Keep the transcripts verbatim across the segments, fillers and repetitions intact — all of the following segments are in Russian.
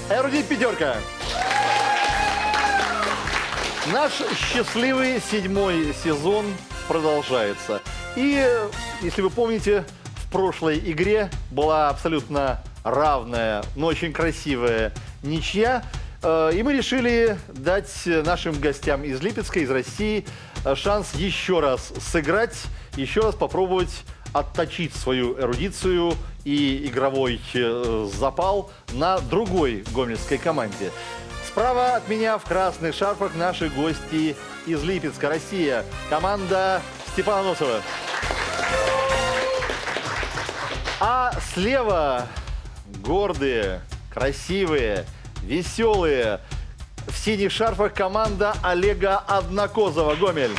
Эрудит пятерка. Наш счастливый седьмой сезон продолжается. И, если вы помните, в прошлой игре была абсолютно равная, но очень красивая ничья. И мы решили дать нашим гостям из Липецка, из России, шанс еще раз сыграть, еще раз попробовать отточить свою эрудицию и игровой запал на другой гомельской команде. Справа от меня в красных шарфах наши гости из Липецка, Россия. Команда Степана Носова. А слева гордые, красивые, веселые, в синих шарфах команда Олега Однокозова, Гомель.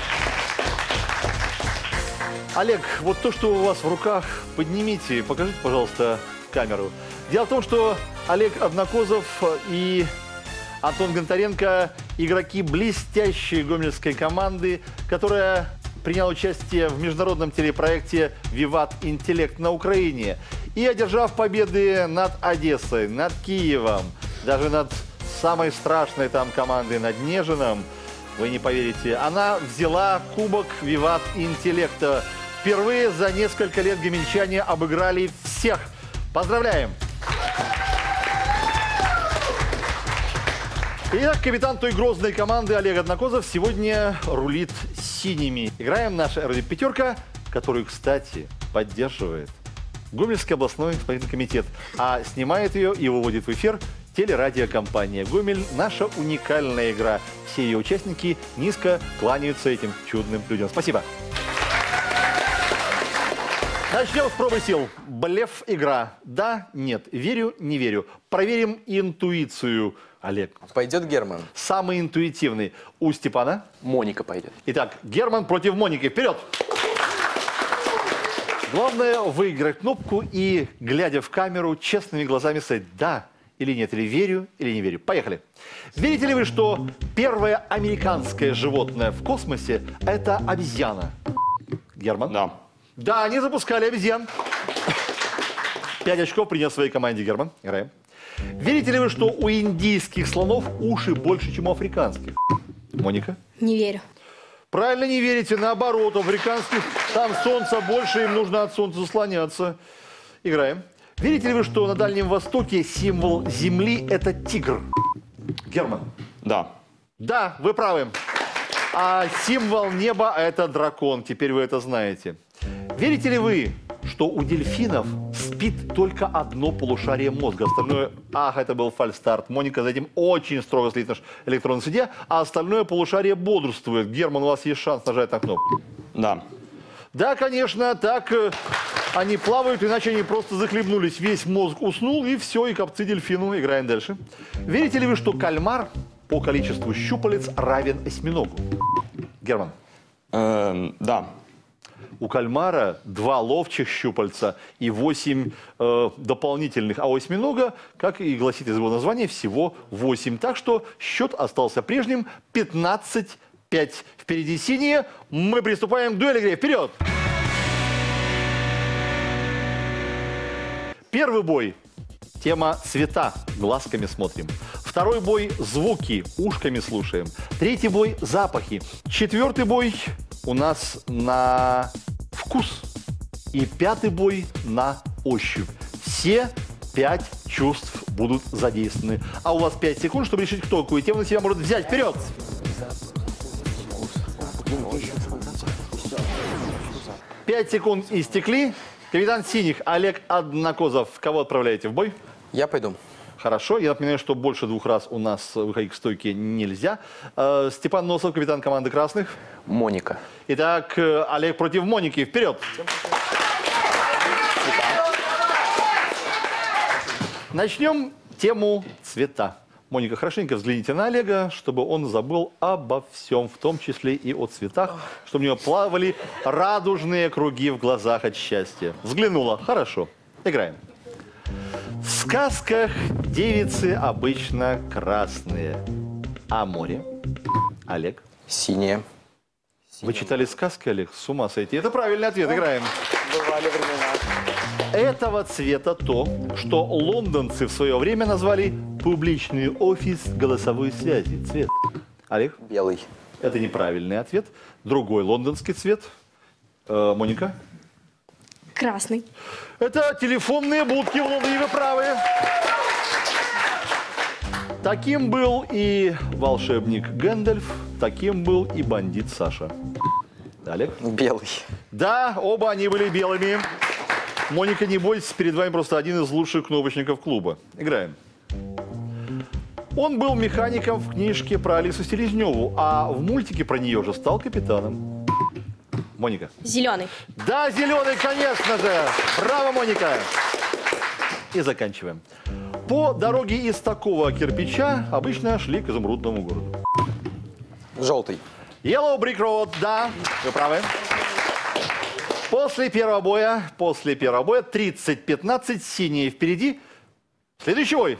Олег, вот то, что у вас в руках, поднимите, покажите, пожалуйста, в камеру. Дело в том, что Олег Однокозов и Антон Гонтаренко – игроки блестящей гомельской команды, которая приняла участие в международном телепроекте «Виват Интеллект» на Украине. И, одержав победы над Одессой, над Киевом, даже над самой страшной там командой, над Нежином, вы не поверите, она взяла кубок «Виват Интеллекта». Впервые за несколько лет гомельчане обыграли всех. Поздравляем! Итак, капитан той грозной команды Олег Однокозов сегодня рулит синими. Играем наша эрудит пятерка, которую, кстати, поддерживает Гомельский областной исполнительный комитет, а снимает ее и выводит в эфир телерадиокомпания «Гомель». Наша уникальная игра. Все ее участники низко кланяются этим чудным людям. Спасибо. Начнем с пробы сил. Блеф игра. Да, нет. Верю, не верю. Проверим интуицию. Олег. Пойдет Герман. Самый интуитивный. У Степана? Моника пойдет. Итак, Герман против Моники. Вперед! Главное выиграть кнопку и, глядя в камеру, честными глазами сказать «да» или «нет», или «верю» или «не верю». Поехали. Верите ли вы, что первое американское животное в космосе – это обезьяна? Герман? Да. Да, они запускали обезьян. Пять очков принес своей команде Герман. Играем. Верите ли вы, что у индийских слонов уши больше, чем у африканских? Моника? Не верю. Правильно, не верите. Наоборот, у африканских там солнца больше, им нужно от солнца заслоняться. Играем. Верите ли вы, что на Дальнем Востоке символ Земли – это тигр? Герман? Да. Да, вы правы. А символ неба – это дракон. Теперь вы это знаете. Верите ли вы, что у дельфинов спит только одно полушарие мозга? Остальное... Ах, это был фальстарт. Моника за этим очень строго следит наш электронный судья. А остальное полушарие бодрствует. Герман, у вас есть шанс нажать на кнопку. Да. Да, конечно, так э, они плавают, иначе они просто захлебнулись. Весь мозг уснул, и все, и копцы дельфину. Играем дальше. Верите ли вы, что кальмар по количеству щупалец равен осьминогу? Герман. Эм, да. У кальмара два ловчих щупальца и восемь э, дополнительных. А у осьминога, как и гласит из его названия, всего восемь. Так что счет остался прежним. пятнадцать пять. Впереди синие. Мы приступаем к дуэли игре. Вперед! Первый бой. Тема цвета. Глазками смотрим. Второй бой – звуки. Ушками слушаем. Третий бой – запахи. Четвертый бой у нас на вкус. И пятый бой на ощупь. Все пять чувств будут задействованы. А у вас пять секунд, чтобы решить, кто какую тему на себя может взять. Вперед! Пять секунд истекли. Капитан синих Олег Однокозов. Кого отправляете в бой? Я пойду. Хорошо. Я напоминаю, что больше двух раз у нас выходить к стойке нельзя. Э, Степан Носов, капитан команды красных. Моника. Итак, Олег против Моники. Вперед! Начнем тему цвета. Моника, хорошенько взгляните на Олега, чтобы он забыл обо всем, в том числе и о цветах, чтобы у него плавали радужные круги в глазах от счастья. Взглянула. Хорошо. Играем. В сказках девицы обычно красные. А море? Олег? Синие. Вы читали сказки, Олег? С ума сойти. Это правильный ответ. Играем. Бывали времена. Этого цвета то, что лондонцы в свое время назвали Публичный офис голосовой связи. Цвет. Олег? Белый. Это неправильный ответ. Другой лондонский цвет. Э, Моника? Красный. Это телефонные будки в Лондоне, вы правы. Таким был и волшебник Гэндальф, таким был и бандит Саша. Олег? Белый. Да, оба они были белыми. Моника, не бойтесь, перед вами просто один из лучших кнопочников клуба. Играем. Он был механиком в книжке про Алису Селезневу, а в мультике про нее же стал капитаном. Моника. Зеленый. Да, зеленый, конечно же. Браво, Моника. И заканчиваем. По дороге из такого кирпича обычно шли к изумрудному городу. Желтый. Yellow Brick Road, да, вы правы. После первого боя, после первого боя тридцать пятнадцать, синие впереди. Следующий бой.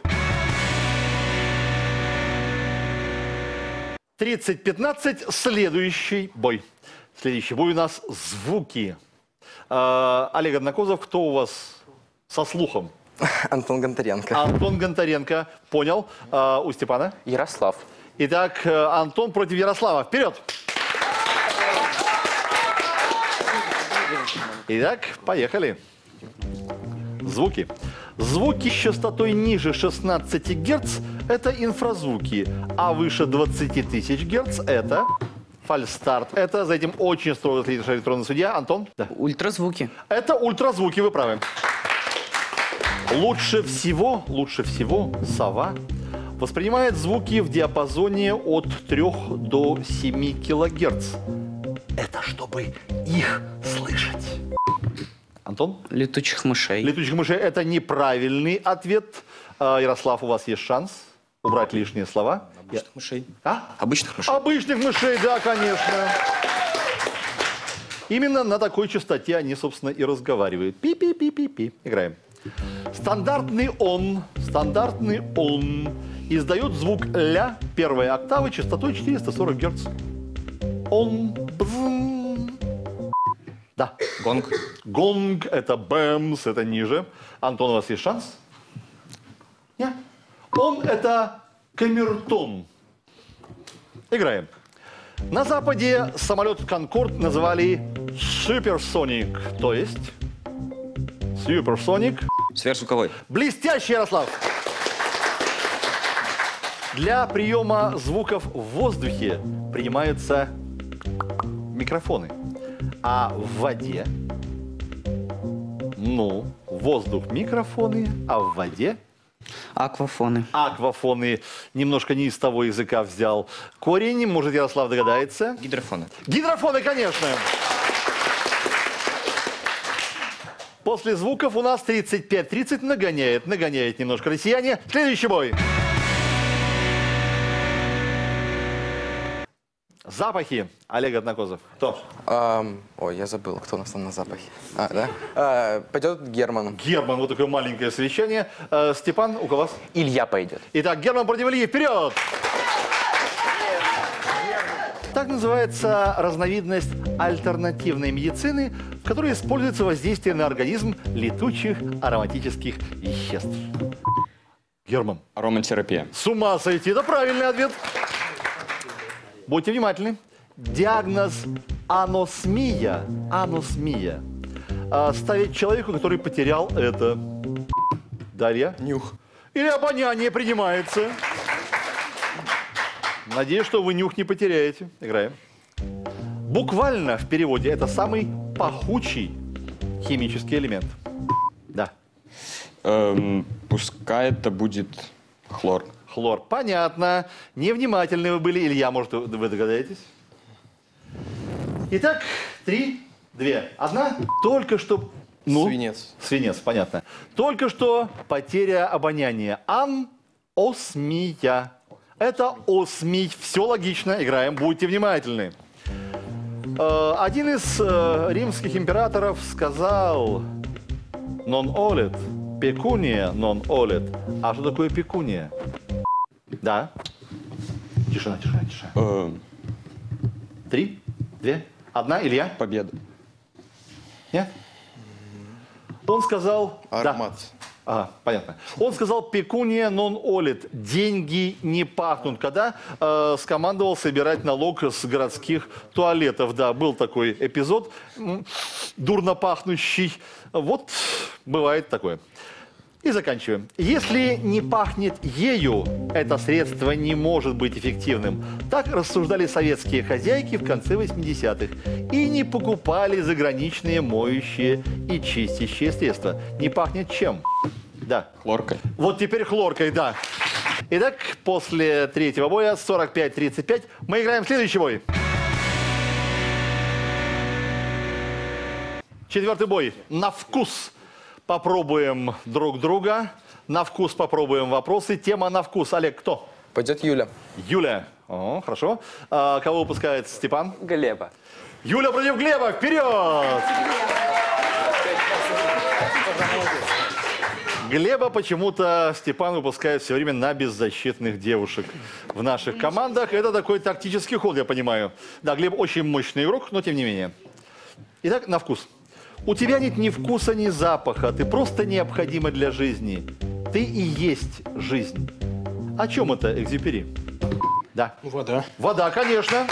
тридцать пятнадцать, следующий бой. Следующий бой у нас звуки. Э, Олег Однокозов, кто у вас со слухом? Антон Гонтаренко. Антон Гонтаренко, понял. Э, у Степана? Ярослав. Итак, э, Антон против Ярослава. Вперед! Итак, поехали. Звуки. Звуки с частотой ниже шестнадцати герц – это инфразвуки, а выше двадцати тысяч герц – это фальстарт. Это за этим очень строго следит электронный судья. Антон? Да. Ультразвуки. Это ультразвуки, вы правы. Лучше всего, лучше всего сова воспринимает звуки в диапазоне от трёх до семи килогерц. Это чтобы их слышать. Антон? Летучих мышей. Летучих мышей – это неправильный ответ. А, Ярослав, у вас есть шанс убрать лишние слова. Обычных Я... мышей. А? Обычных мышей. Обычных мышей, да, конечно. Именно на такой частоте они, собственно, и разговаривают. Пи-пи-пи-пи-пи. Играем. Стандартный он, стандартный он издает звук ля первой октавы частотой четыреста сорок герц. Он, бзм. Да. Гонг. Гонг, это бэмс, это ниже. Антон, у вас есть шанс? Нет. Он это камертон. Играем. На Западе самолет Конкорд называли суперсоник, то есть суперсоник. Сверхзвуковой. Блестящий, Ярослав. Для приема звуков в воздухе принимаются микрофоны. А в воде, ну, воздух микрофоны, а в воде Аквафоны. аквафоны. Немножко не из того языка взял. Корень, может, Ярослав догадается? Гидрофоны. Гидрофоны, конечно. После звуков у нас тридцать пять тридцать нагоняет, нагоняет немножко россияне. Следующий бой. Запахи. Олег Однокозов. Кто? Ам, ой, я забыл, кто у нас там на запахе. А, да? А, пойдет Герман. Герман. Вот такое маленькое освещение. Э, Степан, у вас? Илья пойдет. Итак, Герман против Ильи. Вперед! Так называется разновидность альтернативной медицины, в которой используется воздействие на организм летучих ароматических веществ. Герман. Ароматерапия. С ума сойти. Это правильный ответ. Будьте внимательны. Диагноз аносмия, аносмия а, ставить человеку, который потерял это. Дарья? Нюх. Или обоняние принимается. Надеюсь, что вы нюх не потеряете. Играем. Буквально в переводе это самый пахучий химический элемент. Да. Эм, пускай это будет хлор. Хлор. Понятно. Невнимательны вы были. Илья, может, вы догадаетесь? Итак, три, две, одна. Только что... Ну, Свинец. Свинец, понятно. Только что потеря обоняния. Аносмия. Это осмий. Все логично. Играем. Будьте внимательны. Э, один из э, римских императоров сказал «non olet», «пекуния non olet». А что такое пекуния? Да. Тишина, тишина, тишина. Эм, Три, две, одна. Илья? победа. Нет? Он сказал... Аромат. Да. Ага, понятно. Он сказал «пекуния нон олит», деньги не пахнут, когда э, скомандовал собирать налог с городских туалетов. Да, был такой эпизод, м, дурно пахнущий. Вот бывает такое. И заканчиваем. Если не пахнет ею, это средство не может быть эффективным. Так рассуждали советские хозяйки в конце восьмидесятых. И не покупали заграничные моющие и чистящие средства. Не пахнет чем? Да. Хлоркой. Вот теперь хлоркой, да. Итак, после третьего боя сорок пять тридцать пять мы играем в следующий бой. Четвертый бой. На вкус. Попробуем друг друга. На вкус попробуем вопросы. Тема на вкус. Олег, кто? Пойдет Юля. Юля. О, хорошо. А, кого выпускает Степан? Глеба. Юля против Глеба. Вперед! Глеба почему-то Степан выпускает все время на беззащитных девушек в наших командах. Это такой тактический ход, я понимаю. Да, Глеб очень мощный игрок, но тем не менее. Итак, на вкус. У тебя нет ни вкуса, ни запаха. Ты просто необходима для жизни. Ты и есть жизнь. О чем это, Экзюпери? Да. Вода. Вода, конечно.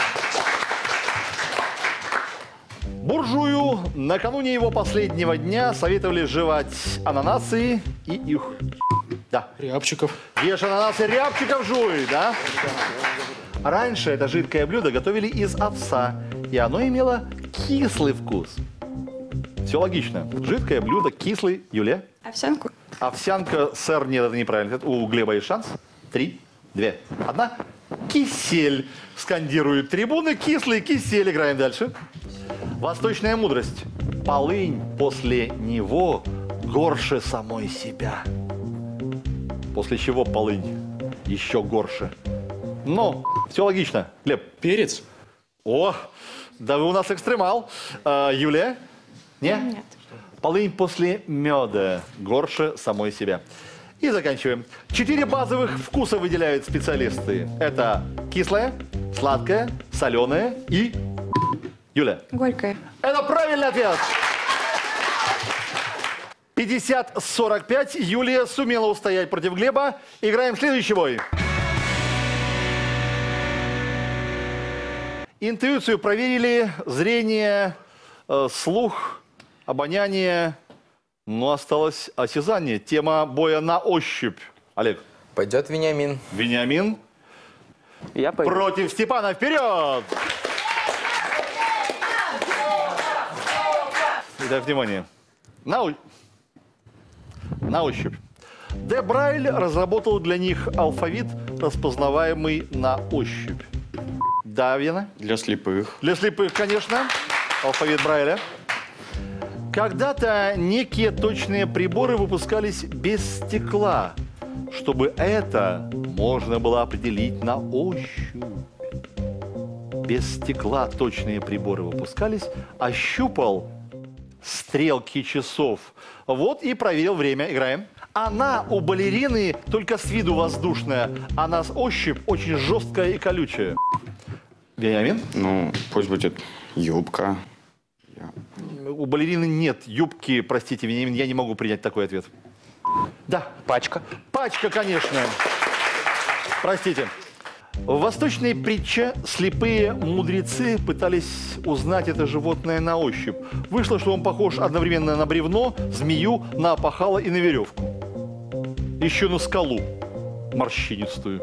Буржую накануне его последнего дня советовали жевать ананасы и их. Да. Рябчиков. Ешь ананасы, рябчиков жуй, да? Раньше это жидкое блюдо готовили из овса, и оно имело кислый вкус. Все логично. Жидкое блюдо, кислый. Юлия? Овсянку. Овсянка, сэр, нет, это неправильно. У Глеба есть шанс. Три, две, одна. Кисель. Скандируют трибуны. Кислый кисель. Играем дальше. Восточная мудрость. Полынь после него горше самой себя. После чего полынь еще горше. Но все логично. Глеб. Перец. О, да вы у нас экстремал. А, Юлия? Не? Нет. Полынь после меда горше самой себя. И заканчиваем. Четыре базовых вкуса выделяют специалисты. Это кислое, сладкое, соленое и... Юля. Горькое. Это правильный ответ. пятьдесят сорок пять. Юлия сумела устоять против Глеба. Играем в следующий бой. Интуицию проверили, зрение, э, слух, обоняние, но осталось осязание. Тема боя на ощупь. Олег. Пойдет Вениамин. Вениамин. Я пойду. Против Степана. Вперед! Итак, внимание. На, о- на ощупь. Де Брайль разработал для них алфавит, распознаваемый на ощупь. Да, Вена? Для слепых. Для слепых, конечно. Алфавит Брайля. Когда-то некие точные приборы выпускались без стекла, чтобы это можно было определить на ощупь. Без стекла точные приборы выпускались, а щупал стрелки часов. Вот и проверил время. Играем. Она у балерины только с виду воздушная, а на ощупь очень жесткая и колючая. Вениамин? Ну, пусть будет юбка. У балерины нет юбки, простите, Вениамин, я не могу принять такой ответ. Да. Пачка. Пачка, конечно. Простите. В восточной притче слепые мудрецы пытались узнать это животное на ощупь. Вышло, что он похож одновременно на бревно, змею, на опахало и на веревку. Еще на скалу морщинистую.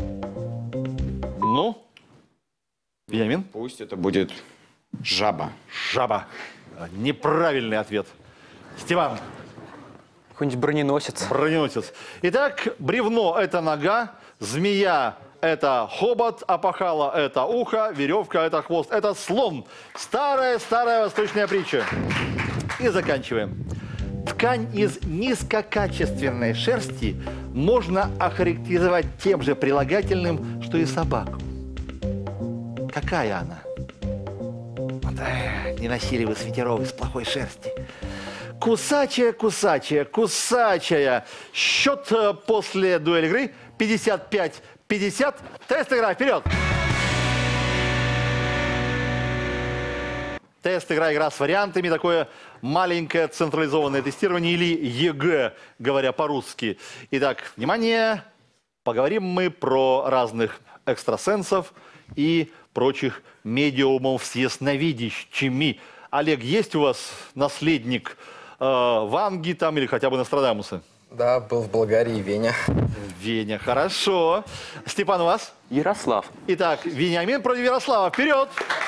Ну? Вениамин? Пусть это будет жаба. Жаба. Неправильный ответ. Степан. Какой-нибудь броненосец. Броненосец. Итак, бревно – это нога, змея – это хобот, опахало – это ухо, веревка – это хвост, это слон. Старая-старая восточная притча. И заканчиваем. Ткань из низкокачественной шерсти можно охарактеризовать тем же прилагательным, что и собаку. Какая она? Вот, э, не носили вы свитеров из плохой шерсти. Кусачая, кусачая, кусачая. Счет э, после дуэль игры пятьдесят пять пятьдесят. Тест игра, вперед! Тест игра, игра с вариантами. Такое маленькое централизованное тестирование или ЕГЭ, говоря по-русски. Итак, внимание, поговорим мы про разных экстрасенсов и прочих медиумов с ясновидящими. Олег, есть у вас наследник э, Ванги там или хотя бы Нострадамуса? Да, был в Болгарии, Веня. Веня, хорошо. Степан, у вас? Ярослав. Итак, Вениамин против Ярослава. Вперед!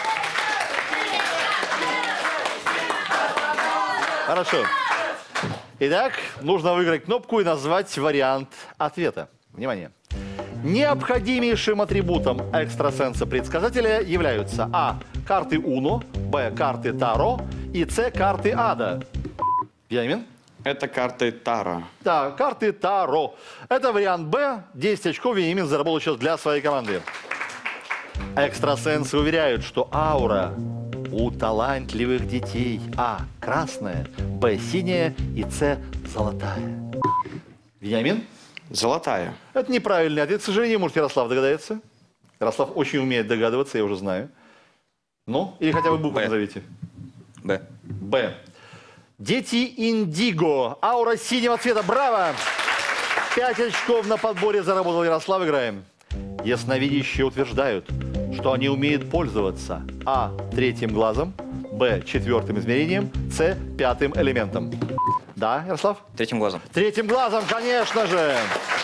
Хорошо. Итак, нужно выиграть кнопку и назвать вариант ответа. Внимание. Необходимейшим атрибутом экстрасенса-предсказателя являются а. карты Уно, б. карты Таро и с. карты Ада. Вениамин? Это карты Таро. Да, карты Таро. Это вариант Б. десять очков Вениамин заработал сейчас для своей команды. Экстрасенсы уверяют, что аура у талантливых детей а. красная, б. синяя и с. золотая. Вениамин? Золотая. Это неправильный ответ. К сожалению, может, Ярослав догадается. Ярослав очень умеет догадываться, я уже знаю. Ну, или хотя бы букву Б. назовите. Б. Б. Дети Индиго. Аура синего цвета. Браво! Пять очков на подборе заработал Ярослав. Играем. Ясновидящие утверждают, что они умеют пользоваться а. третьим глазом, б. четвертым измерением, с. пятым элементом. Да, Ярослав? Третьим глазом. Третьим глазом, конечно же.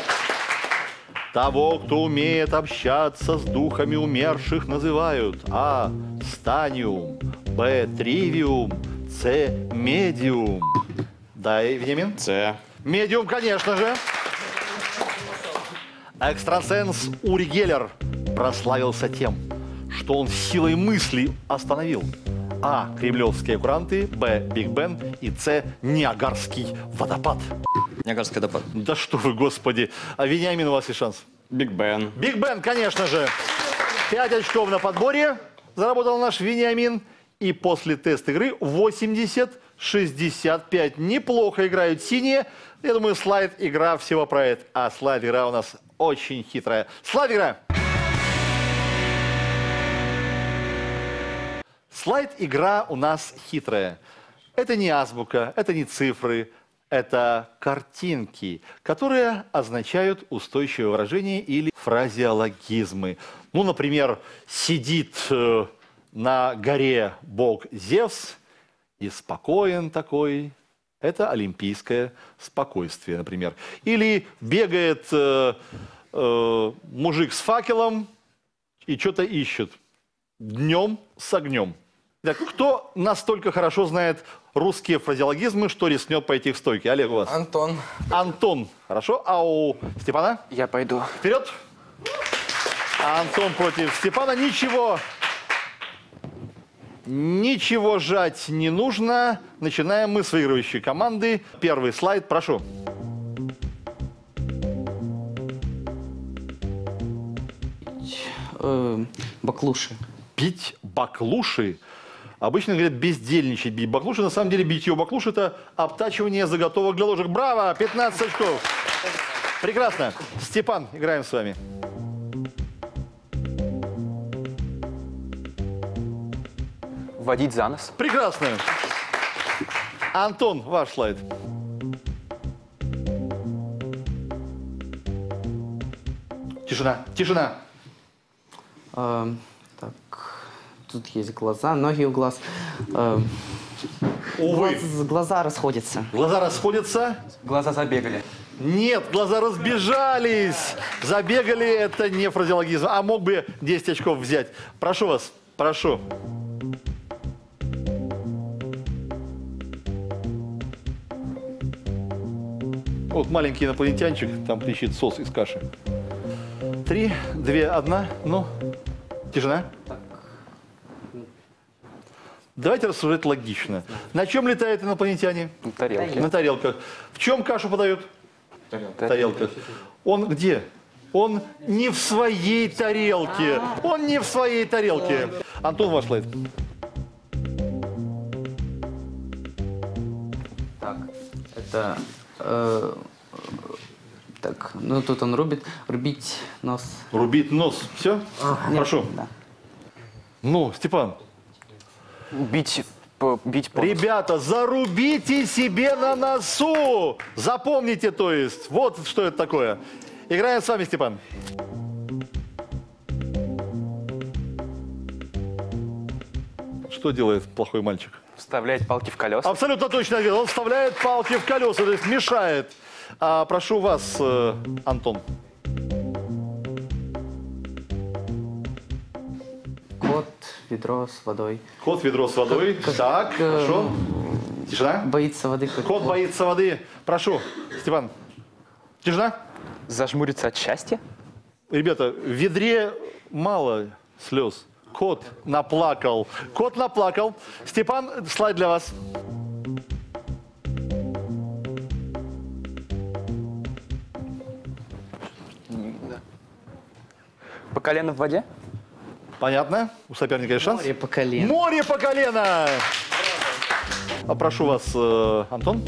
Того, кто умеет общаться с духами умерших, называют а. Станиум, б. Тривиум, с. Медиум. Да, Вениамин? С. Медиум, конечно же. Экстрасенс Ури Геллер прославился тем, что он силой мысли остановил а. Кремлевские куранты, б. Биг Бен и с. Ниагарский водопад. Ниагарский водопад. Да что вы, господи. А Вениамин, у вас есть шанс. Биг Бен. Биг Бен, конечно же. Пять очков на подборе заработал наш Вениамин. И после тест-игры восемьдесят шестьдесят пять. Неплохо играют синие. Я думаю, слайд-игра всего про это. А слайд-игра у нас очень хитрая. Слайд-игра. Слайд-игра у нас хитрая. Это не азбука, это не цифры, это картинки, которые означают устойчивое выражение или фразеологизмы. Ну, например, сидит э, на горе бог Зевс и спокоен такой. Это олимпийское спокойствие, например. Или бегает э, э, мужик с факелом и что-то ищет. Днем с огнем. Так, кто настолько хорошо знает русские фразеологизмы, что рискнет пойти к стойке? Олег, у вас? Антон. Антон. Хорошо. А у Степана? Я пойду. Вперед. Антон против Степана. Ничего. Ничего жать не нужно. Начинаем мы с выигрывающей команды. Первый слайд, прошу. Э, баклуши. Бить баклуши. Обычно говорят бездельничать, бить баклуши. На самом деле битье баклуши – это обтачивание заготовок для ложек. Браво! пятнадцать очков. Прекрасно. Степан, играем с вами. Водить за нос. Прекрасно. Антон, ваш слайд. Тишина, тишина. Э, так, тут есть глаза, ноги у глаз. Э, Увы. глаз- глаза расходятся. Глаза расходятся. Глаза забегали. Нет, глаза разбежались. Забегали – это не фразеологизм. А мог бы десять очков взять. Прошу вас, прошу. Вот маленький инопланетянчик, там трещит сос из каши. Три, две, одна. Ну, тишина. Давайте рассуждать логично. На чем летают инопланетяне? На тарелке. На тарелках. В чем кашу подают? В тарелках. Он где? Он не в своей тарелке. Он не в своей тарелке. Антон, ваш слайд. Так, это... э, так, ну тут он рубит. Рубить нос. Рубит нос. Все? Прошу. Да. Ну, Степан. Убить п- бить по носу. Ребята, зарубите себе на носу! Запомните, то есть. Вот что это такое. Играем с вами, Степан. Что делает плохой мальчик? Вставляет палки в колеса. Абсолютно точно ответ. Он вставляет палки в колеса, то есть мешает. А, прошу вас, э, Антон. Кот, ведро с водой. Кот, ведро с водой. Как- Так, как, э, хорошо. Тишина. Боится воды. Как Кот боится воды. Прошу, Степан. Тишина. Зажмуриться от счастья. Ребята, в ведре мало слез. Кот наплакал. Кот наплакал. Степан, слайд для вас. По колено в воде. Понятно? У соперника есть шанс? Море по колено. Море по колено! А прошу вас, э, Антон.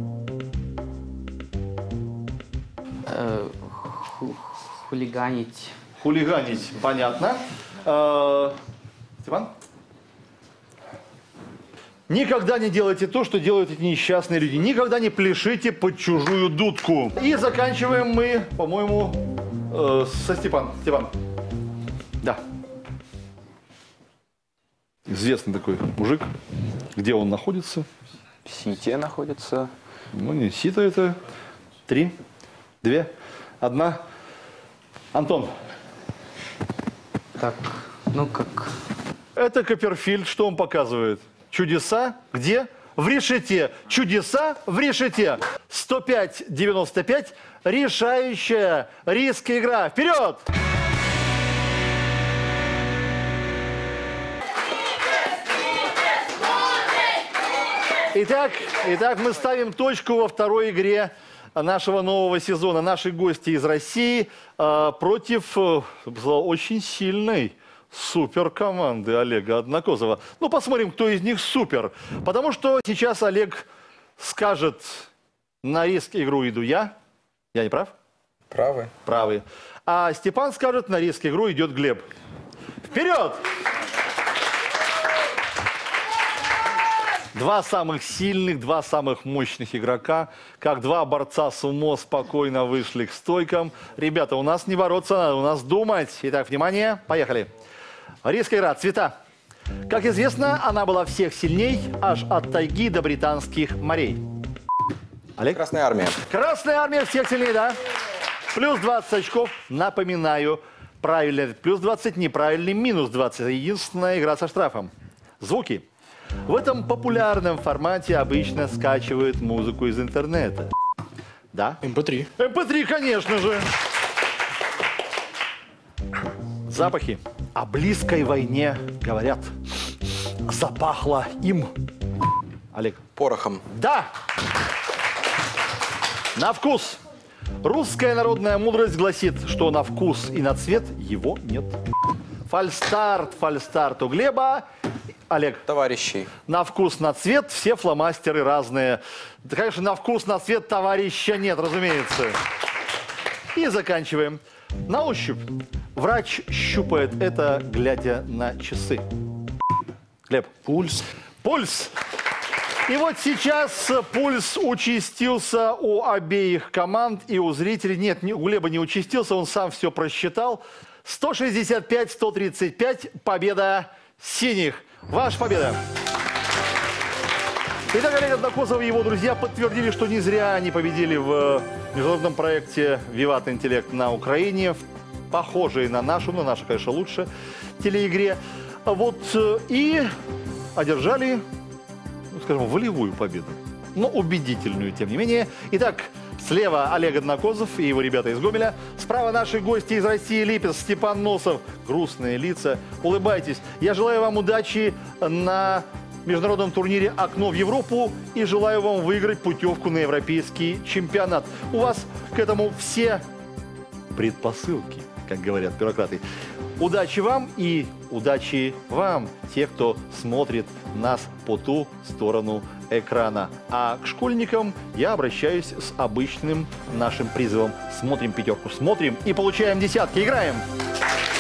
Э, ху- хулиганить. Хулиганить. Понятно. Э, Степан? Никогда не делайте то, что делают эти несчастные люди. Никогда не пляшите под чужую дудку. И заканчиваем мы, по-моему, э, со Степан. Степан. Да. Известный такой мужик. Где он находится? В Сите находится. Ну, не сито это. Три, две, одна. Антон. Так, ну как... Это Копперфильд. Что он показывает? Чудеса где? В решете. Чудеса в решете. сто пять девяносто пять. Решающая риск игра. Вперед! Итак, итак, мы ставим точку во второй игре нашего нового сезона. Наши гости из России э, против э, очень сильной суперкоманды Олега Однокозова. Ну, посмотрим, кто из них супер. Потому что сейчас Олег скажет: на риск игру иду я. Я не прав? Правы. Правый. А Степан скажет: на риск игру идет Глеб. Вперед! Два самых сильных, два самых мощных игрока, как два борца сумо, спокойно вышли к стойкам. Ребята, у нас не бороться надо, у нас думать. Итак, внимание, поехали. Риск игра. Цвета. Как известно, она была всех сильней, аж от тайги до британских морей. Олег? Красная армия. Красная армия всех сильней, да? Плюс двадцать очков. Напоминаю, правильный плюс двадцать, неправильный минус двадцать. Единственная игра со штрафом. Звуки. В этом популярном формате обычно скачивают музыку из интернета. Да? эм пэ три. эм пэ три, конечно же. Запахи. О близкой войне говорят. Запахло им. Олег. Порохом. Да! На вкус. Русская народная мудрость гласит, что на вкус и на цвет его нет. Фальстарт, фальстарт у Глеба. Олег. Товарищей. На вкус, на цвет все фломастеры разные. Да, конечно, на вкус, на цвет товарища нет, разумеется. И заканчиваем. На ощупь. Врач щупает это, глядя на часы. Глеб. Пульс. Пульс. И вот сейчас пульс участился у обеих команд и у зрителей. Нет, у Глеба не участился, он сам все просчитал. сто шестьдесят пять сто тридцать пять. Победа синих. Ваша победа. Итак, Олег Однокозов и его друзья подтвердили, что не зря они победили в международном проекте «Виват Интеллект» на Украине, в похожей на нашу, но наша, конечно, лучше, телеигре. Вот, и одержали, ну, скажем, волевую победу, но убедительную, тем не менее. Итак, слева Олег Однокозов и его ребята из Гомеля. Справа наши гости из России, Липец, Степан Носов. Грустные лица. Улыбайтесь. Я желаю вам удачи на международном турнире «Окно в Европу» и желаю вам выиграть путевку на европейский чемпионат. У вас к этому все предпосылки, как говорят бюрократы. Удачи вам и удачи вам, те, кто смотрит нас по ту сторону экрана. А к школьникам я обращаюсь с обычным нашим призывом. Смотрим пятерку, смотрим и получаем десятки. Играем!